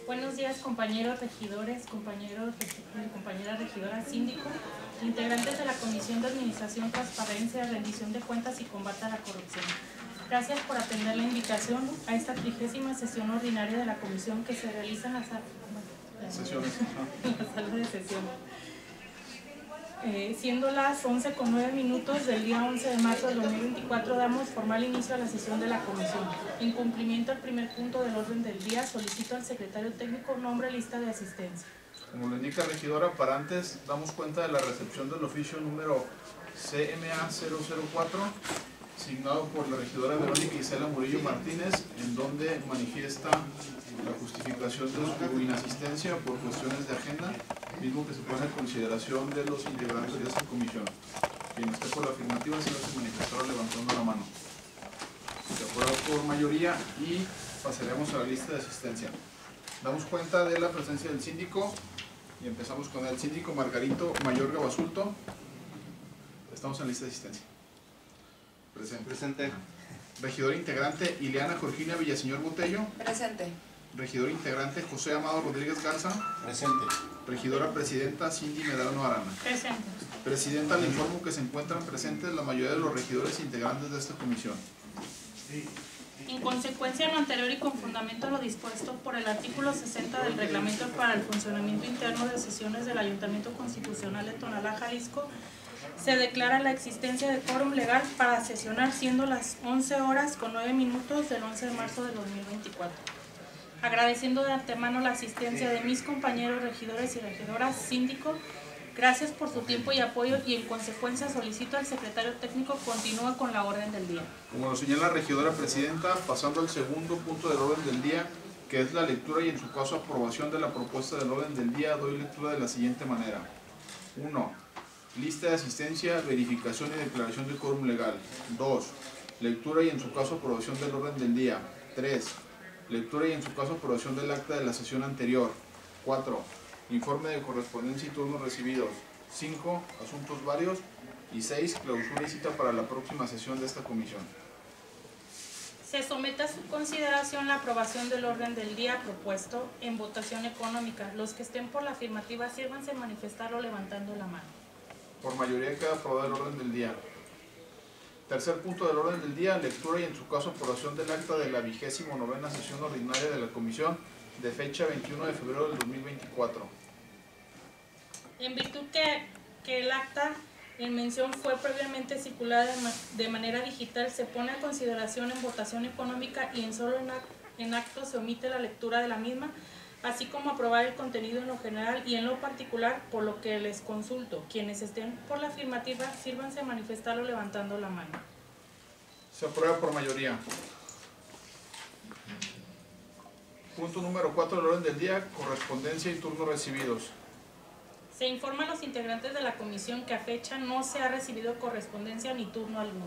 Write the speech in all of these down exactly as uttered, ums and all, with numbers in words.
Buenos días, compañeros regidores, compañeros y compañeras regidoras, síndico, integrantes de la Comisión de Administración, Transparencia, Rendición de Cuentas y Combate a la Corrupción. Gracias por atender la invitación a esta trigésima sesión ordinaria de la Comisión que se realiza en la sala, Sesiones. en la sala de sesión. Eh, siendo las once con nueve minutos del día once de marzo del dos mil veinticuatro, damos formal inicio a la sesión de la Comisión. En cumplimiento al primer punto del orden del día, solicito al secretario técnico nombre lista de asistencia. Como lo indica regidora, para antes damos cuenta de la recepción del oficio número C M A cero cero cuatro, signado por la regidora Verónica Isela Murillo Martínez, en donde manifiesta la justificación de su inasistencia por cuestiones de agenda, mismo que se pone a consideración de los integrantes de esta comisión. Quien esté por la afirmativa se hace manifestar levantando la mano. De acuerdo por mayoría, y pasaremos a la lista de asistencia. Damos cuenta de la presencia del síndico y empezamos con el síndico Margarito Mayorga Basulto. Estamos en lista de asistencia. Presente. Presente. Regidor integrante Ileana Jorgina Villaseñor Botello. Presente. Regidor integrante José Amado Rodríguez Garza. Presente. Regidora presidenta Cindy Medrano Arana. Presente. Presidenta, le informo que se encuentran presentes la mayoría de los regidores integrantes de esta comisión. En consecuencia de lo anterior y con fundamento a lo dispuesto por el artículo sesenta del Reglamento para el Funcionamiento Interno de Sesiones del Ayuntamiento Constitucional de Tonalá, Jalisco, se declara la existencia de quórum legal para sesionar, siendo las once horas con nueve minutos del once de marzo de dos mil veinticuatro. Agradeciendo de antemano la asistencia de mis compañeros regidores y regidoras, síndico, gracias por su tiempo y apoyo, y en consecuencia solicito al secretario técnico continúe con la orden del día. Como lo señala la regidora presidenta, pasando al segundo punto del orden del día, que es la lectura y en su caso aprobación de la propuesta del orden del día, doy lectura de la siguiente manera. uno. Lista de asistencia, verificación y declaración de quórum legal. dos. Lectura y en su caso aprobación del orden del día. tres. Lectura y en su caso aprobación del acta de la sesión anterior. cuatro. Informe de correspondencia y turnos recibidos. cinco. Asuntos varios. Y seis. Clausura y cita para la próxima sesión de esta comisión. Se somete a su consideración la aprobación del orden del día propuesto en votación económica. Los que estén por la afirmativa, sírvanse manifestarlo levantando la mano. Por mayoría queda aprobado el orden del día. Tercer punto del orden del día, lectura y en su caso aprobación del acta de la vigésimo novena sesión ordinaria de la comisión de fecha veintiuno de febrero del dos mil veinticuatro. En virtud que, que el acta en mención fue previamente circulada de, ma de manera digital, se pone a consideración en votación económica y en solo en, act en acto se omite la lectura de la misma, así como aprobar el contenido en lo general y en lo particular, por lo que les consulto. Quienes estén por la afirmativa, sírvanse a manifestarlo levantando la mano. Se aprueba por mayoría. Punto número cuatro del orden del día, correspondencia y turnos recibidos. Se informa a los integrantes de la comisión que a fecha no se ha recibido correspondencia ni turno alguno.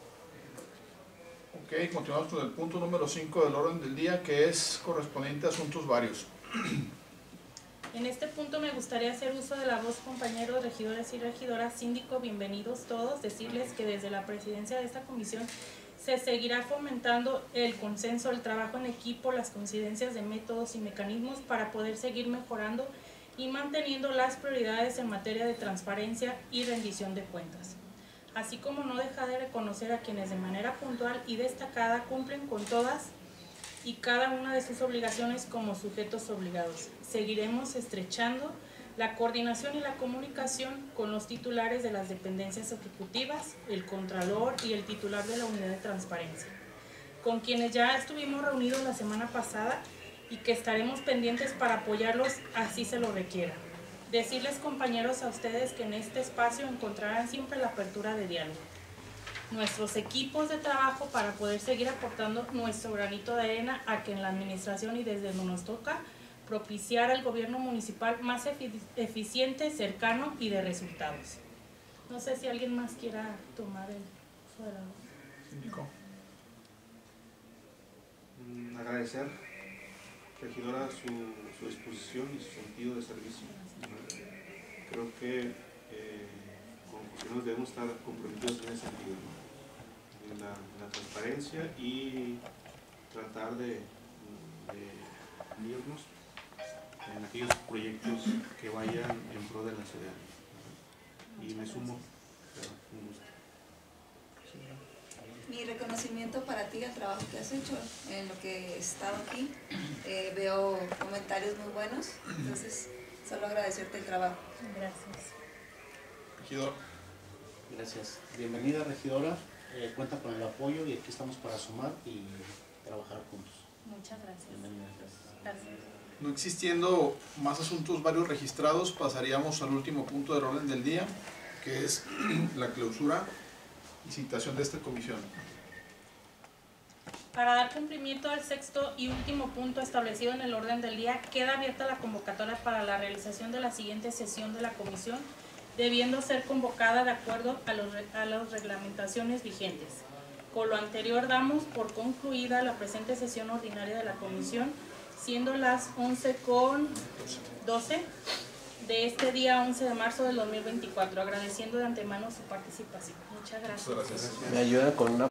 Ok, continuamos con el punto número cinco del orden del día, que es correspondiente a asuntos varios. En este punto me gustaría hacer uso de la voz, compañeros regidores y regidoras, síndico, bienvenidos todos, decirles que desde la presidencia de esta comisión se seguirá fomentando el consenso, el trabajo en equipo, las coincidencias de métodos y mecanismos para poder seguir mejorando y manteniendo las prioridades en materia de transparencia y rendición de cuentas, así como no dejar de reconocer a quienes de manera puntual y destacada cumplen con todas y cada una de sus obligaciones como sujetos obligados. Seguiremos estrechando la coordinación y la comunicación con los titulares de las dependencias ejecutivas, el Contralor y el titular de la Unidad de Transparencia, con quienes ya estuvimos reunidos la semana pasada y que estaremos pendientes para apoyarlos así se lo requiera. Decirles, compañeros, a ustedes que en este espacio encontrarán siempre la apertura de diálogo, nuestros equipos de trabajo para poder seguir aportando nuestro granito de arena a que en la administración y desde donde nos toca propiciar al gobierno municipal más efic eficiente, cercano y de resultados. No sé si alguien más quiera tomar el uso de la voz. Síndico. Mm, agradecer, regidora, su, su exposición y su sentido de servicio. Creo que eh, como funcionarios debemos estar comprometidos en ese sentido, ¿no? En la, en la transparencia y tratar de, de unirnos en aquellos proyectos que vayan en pro de la ciudad. Y me sumo, pero un gusto. Mi reconocimiento para ti al trabajo que has hecho en lo que he estado aquí. Eh, veo comentarios muy buenos, entonces solo agradecerte el trabajo. Gracias. Regidor. Gracias. Bienvenida, regidora. Eh, cuenta con el apoyo y aquí estamos para sumar y trabajar juntos. Muchas gracias. Bienvenida. Gracias. Gracias. No existiendo más asuntos varios registrados, pasaríamos al último punto del orden del día, que es la clausura y citación de esta comisión. Para dar cumplimiento al sexto y último punto establecido en el orden del día, queda abierta la convocatoria para la realización de la siguiente sesión de la comisión, debiendo ser convocada de acuerdo a, los, a las reglamentaciones vigentes. Con lo anterior damos por concluida la presente sesión ordinaria de la comisión, siendo las once con doce de este día once de marzo del dos mil veinticuatro, agradeciendo de antemano su participación. Muchas gracias. Muchas gracias. Me ayuda con una